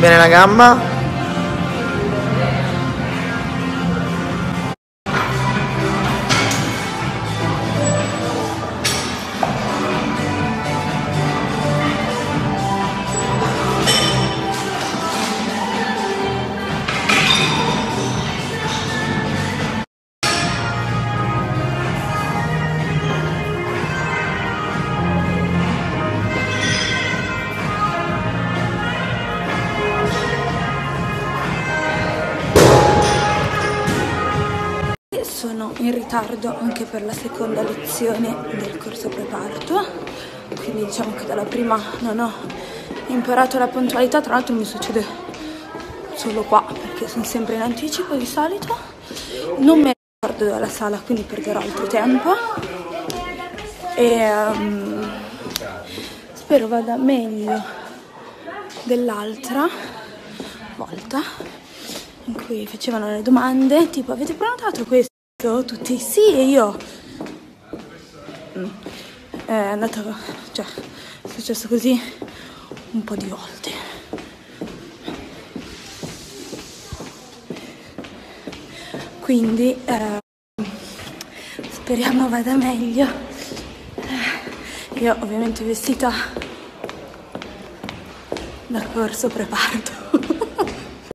Bene la gamba. Sono in ritardo anche per la seconda lezione del corso preparto, quindi diciamo che dalla prima non ho imparato la puntualità. Tra l'altro mi succede solo qua perché sono sempre in anticipo di solito, non mi ricordo dalla sala, quindi perderò altro tempo e spero vada meglio dell'altra volta in cui facevano le domande tipo avete prenotato questo? Tutti sì, e io è andato, cioè è successo così un po' di volte. Quindi speriamo vada meglio. Io ovviamente vestita da corso preparto.